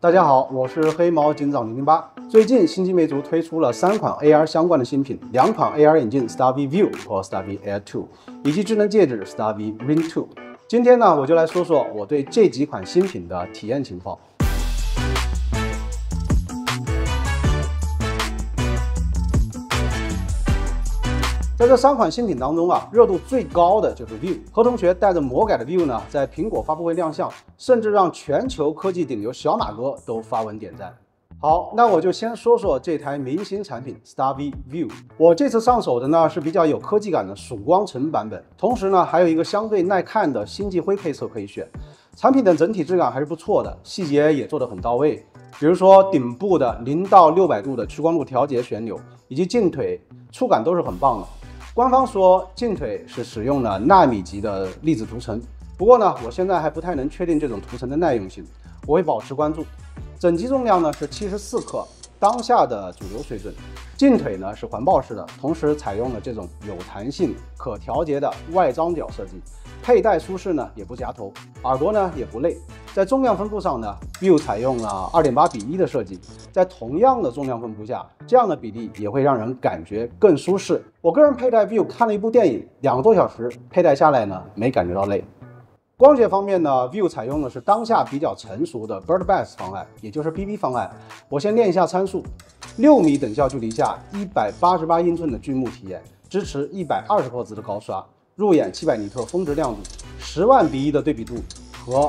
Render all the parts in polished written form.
大家好，我是黑猫警长008。最近星际魅族推出了3款 AR 相关的新品，2款 AR 眼镜 Starvi View 和 Starvi Air 2，以及智能戒指 Starvi Ring 2。今天呢，我就来说说我对这几款新品的体验情况。 在这3款新品当中啊，热度最高的就是 View。何同学带着魔改的 View 呢，在苹果发布会亮相，甚至让全球科技顶流小马哥都发文点赞。好，那我就先说说这台明星产品 Starvi View。我这次上手的呢是比较有科技感的曙光橙版本，同时呢还有一个相对耐看的星际灰配色可以选。产品的整体质感还是不错的，细节也做得很到位。比如说顶部的0到600度的屈光度调节旋钮，以及镜腿触感都是很棒的。 官方说镜腿是使用了纳米级的粒子涂层，不过呢，我现在还不太能确定这种涂层的耐用性，我会保持关注。整机重量呢是74克，当下的主流水准。镜腿呢是环抱式的，同时采用了这种有弹性、可调节的外张角设计，佩戴舒适呢也不夹头，耳朵呢也不累。在重量分布上呢 ，View 采用了2.8:1的设计，在同样的重量分布下，这样的比例也会让人感觉更舒适。我个人佩戴 View 看了一部电影，2个多小时，佩戴下来呢没感觉到累。 光学方面呢 ，View 采用的是当下比较成熟的 Birdbath 方案，也就是 BB 方案。我先念一下参数：6米等效距离下，188英寸的巨幕体验，支持120赫兹的高刷，入眼700尼特峰值亮度，10万比1的对比度和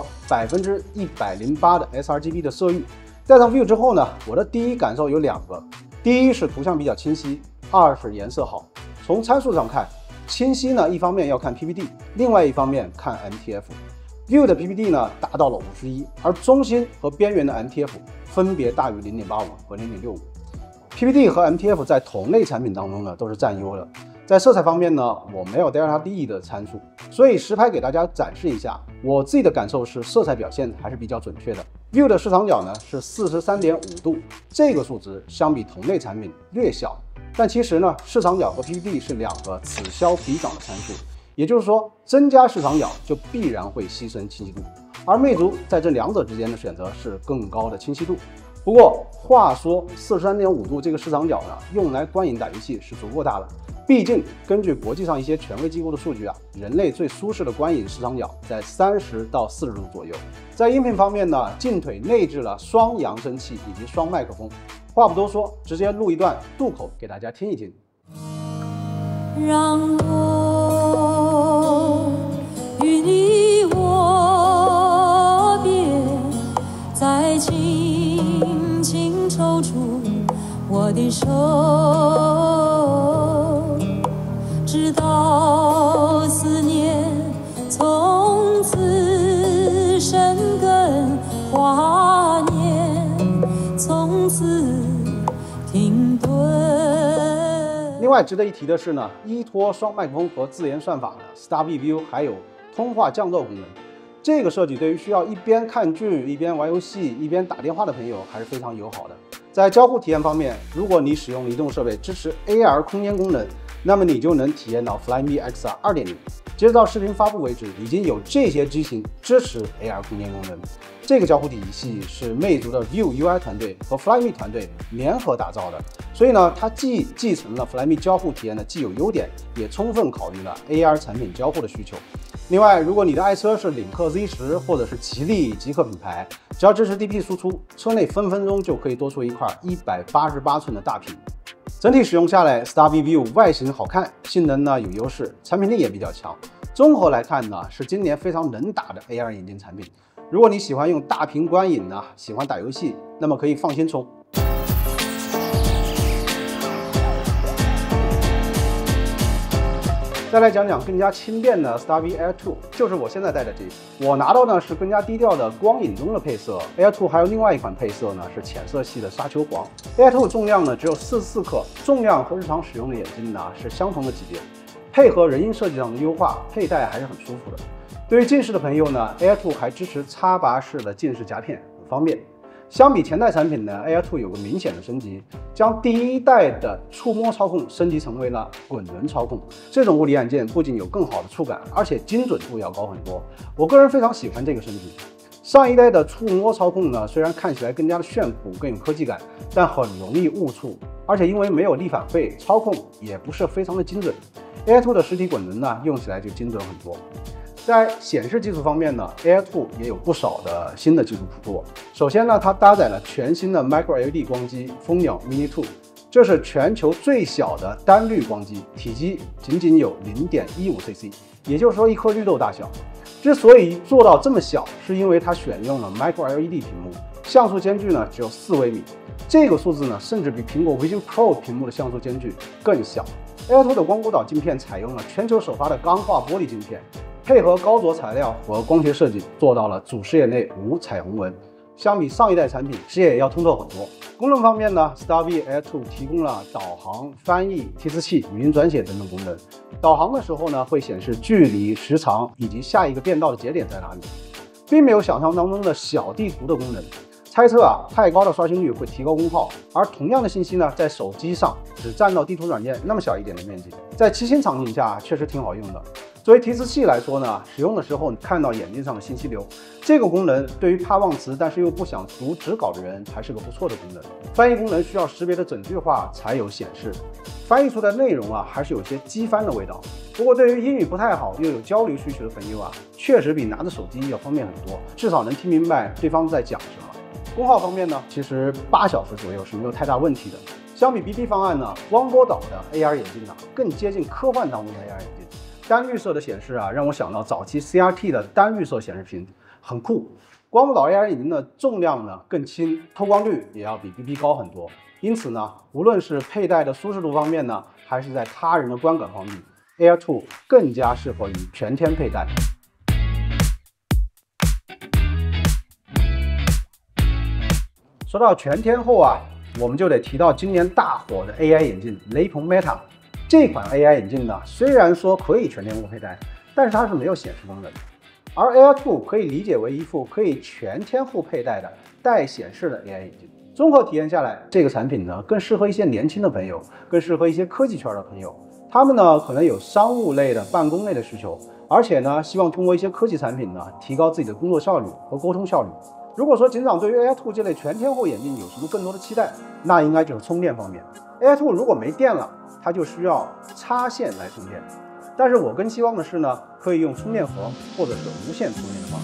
108%的 sRGB 的色域。戴上 View 之后呢，我的第一感受有2个：第一是图像比较清晰，2是颜色好。从参数上看。 清晰呢，一方面要看 PPD， 另外一方面看 MTF。View 的 PPD 呢达到了51，而中心和边缘的 MTF 分别大于0.85和0.65。PPD 和 MTF 在同类产品当中呢都是占优的。在色彩方面呢，我没有 Delta D 的参数，所以实拍给大家展示一下。我自己的感受是色彩表现还是比较准确的。View 的视场角呢是43.5度，这个数值相比同类产品略小。 但其实呢，视场角和 PPD 是2个此消彼长的参数，也就是说，增加视场角就必然会牺牲清晰度，而魅族在这2者之间的选择是更高的清晰度。不过话说，43.5度这个视场角呢，用来观影打游戏是足够大的。毕竟根据国际上一些权威机构的数据啊，人类最舒适的观影视场角在30到40度左右。在音频方面呢，镜腿内置了双扬声器以及双麦克风。 话不多说，直接录一段渡口给大家听一听。 让我与你握别，再轻轻抽出我的手，直到思念从此生根，华年从此。 停顿。 另外值得一提的是呢，依托双麦克风和自研算法呢 ，Starvi View 还有通话降噪功能。这个设计对于需要一边看剧、一边玩游戏、一边打电话的朋友还是非常友好的。在交互体验方面，如果你使用移动设备支持 AR 空间功能，那么你就能体验到 Flyme XR 2.0。截止到视频发布为止，已经有这些机型支持 AR 空间功能。 这个交互体系是魅族的 View UI 团队和 Flyme 团队联合打造的，所以呢，它既继承了 Flyme 交互体验的既有优点，也充分考虑了 AR 产品交互的需求。另外，如果你的爱车是领克 Z10或者是吉利极客品牌，只要支持 DP 输出，车内分分钟就可以多出一块188寸的大屏。整体使用下来 ，Starvi View 外形好看，性能呢有优势，产品力也比较强。综合来看呢，是今年非常能打的 AR 眼镜产品。 如果你喜欢用大屏观影呢，喜欢打游戏，那么可以放心冲。再来讲讲更加轻便的 Starvi Air 2，就是我现在戴的这一副。我拿到呢是更加低调的光影中的配色 ，Air 2还有另外一款配色呢是浅色系的沙丘黄。Air 2重量呢只有44克，重量和日常使用的眼镜呢是相同的级别，配合人因设计上的优化，佩戴还是很舒服的。 对于近视的朋友呢 ，Air 2还支持插拔式的近视夹片，很方便。相比前代产品呢 ，Air 2有个明显的升级，将第1代的触摸操控升级成为了滚轮操控。这种物理按键不仅有更好的触感，而且精准度要高很多。我个人非常喜欢这个升级。 上一代的触摸操控呢，虽然看起来更加的炫酷，更有科技感，但很容易误触，而且因为没有力反馈，操控也不是非常的精准。Air 2的实体滚轮呢，用起来就精准很多。在显示技术方面呢 ，Air 2也有不少的新的技术突破。首先呢，它搭载了全新的 Micro LED 光机蜂鸟 Mini 2，这是全球最小的单滤光机，体积仅有 0.15cc， 也就是说一颗绿豆大小。之所以做到这么小，是因为它选用了 Micro LED 屏幕，像素间距呢只有4微米。这个数字呢，甚至比苹果 Vision Pro 屏幕的像素间距更小。Air 2的光谷岛镜片采用了全球首发的钢化玻璃镜片，配合高着材料和光学设计，做到了主视野内无彩虹纹。相比上一代产品，视野要通透很多。功能方面呢 ，Starry Air 2提供了导航、翻译、提示器、语音转写等等功能。导航的时候呢，会显示距离、时长以及下一个变道的节点在哪里，并没有想象当中的小地图的功能。猜测太高的刷新率会提高功耗，而同样的信息呢，在手机上只占到地图软件那么小一点的面积，在骑行场景下确实挺好用的。作为提示器来说呢，使用的时候你看到眼镜上的信息流，这个功能对于怕忘词但是又不想读纸稿的人还是个不错的功能。翻译功能需要识别的整句话才有显示，翻译出的内容还是有些机翻的味道。不过对于英语不太好又有交流需求的朋友确实比拿着手机要方便很多，至少能听明白对方在讲什么。功耗方面呢，其实8小时左右是没有太大问题的。相比 BB 方案呢，光波岛的 AR 眼镜更接近科幻当中的 AR 眼镜。单绿色的显示让我想到早期 CRT 的单绿色显示屏，很酷。光波岛 AR 眼镜的重量呢更轻，透光率也要比 BB 高很多。因此呢，无论是佩戴的舒适度方面呢，还是在他人的观感方面 ，Air 2更加适合于全天佩戴。说到全天候我们就得提到今年大火的 AI 眼镜雷朋 Meta。这款 AI 眼镜呢，虽然说可以全天候佩戴，但是它是没有显示功能的。而 Air 2可以理解为一副可以全天候佩戴的带显示的 AI 眼镜。综合体验下来，这个产品呢，更适合一些年轻的朋友，更适合一些科技圈的朋友。他们呢，可能有商务类的、办公类的需求，而且呢，希望通过一些科技产品呢，提高自己的工作效率和沟通效率。如果说警长对于 Air 2这类全天候眼镜有什么更多的期待，那应该就是充电方面。Air 2如果没电了，它就需要插线来充电。但是我更希望的是呢，可以用充电盒或者是无线充电的方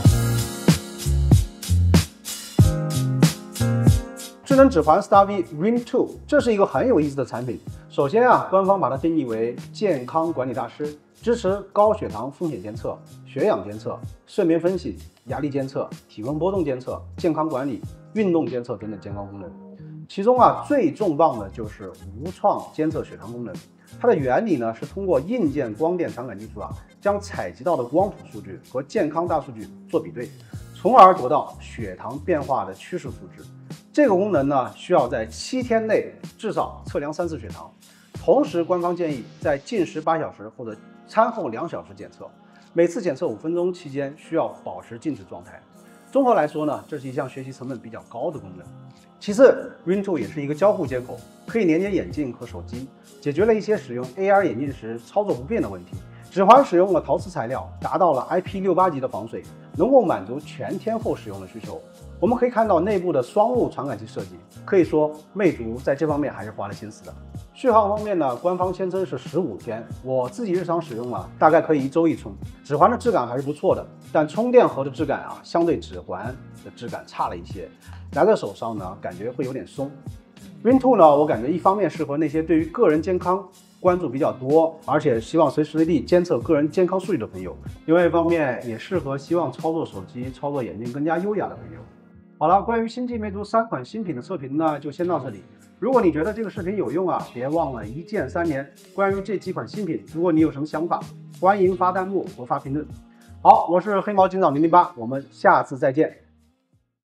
式。智能指环 Starry Ring 2， 这是一个很有意思的产品。首先官方把它定义为健康管理大师，支持高血糖风险监测、血氧监测、睡眠分析、压力监测、体温波动监测、健康管理、运动监测等等健康功能。其中最重磅的就是无创监测血糖功能。它的原理呢是通过硬件光电传感技术将采集到的光谱数据和健康大数据做比对，从而得到血糖变化的趋势数值。这个功能呢需要在7天内至少测量3次血糖，同时官方建议在进食8小时或者餐后2小时检测，每次检测5分钟期间需要保持静止状态。综合来说呢，这是一项学习成本比较高的功能。其次 Ring 2也是一个交互接口，可以连接眼镜和手机，解决了一些使用 AR 眼镜时操作不便的问题。指环使用了陶瓷材料，达到了 IP68级的防水，能够满足全天候使用的需求。我们可以看到内部的双路传感器设计，可以说魅族在这方面还是花了心思的。续航方面呢，官方宣称是15天，我自己日常使用大概可以1周一充。指环的质感还是不错的，但充电盒的质感相对指环的质感差了一些，拿在手上呢感觉会有点松。Ring 2呢，我感觉一方面适合那些对于个人健康关注比较多，而且希望随时随地监测个人健康数据的朋友；另外一方面也适合希望操作手机、操作眼镜更加优雅的朋友。好了，关于星际魅族3款新品的测评呢，就先到这里。如果你觉得这个视频有用别忘了一键3连。关于这几款新品，如果你有什么想法，欢迎发弹幕和发评论。好，我是黑猫警长008，我们下次再见。